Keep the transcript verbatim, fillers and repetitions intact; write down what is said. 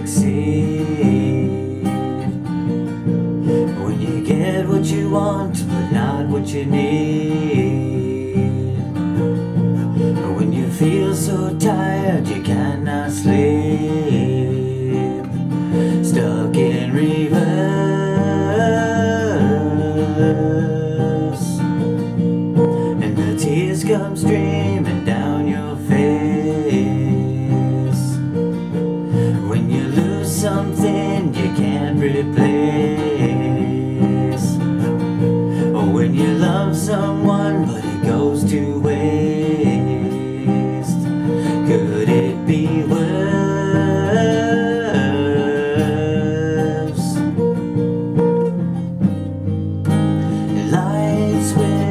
succeed. When you get what you want, but not what you need. When you feel so tired you cannot sleep. Stuck in reverse, and the tears come streaming down your face. When you lose something you can't replace, or when you love someone but it goes to waste. Could it be worse? Lights will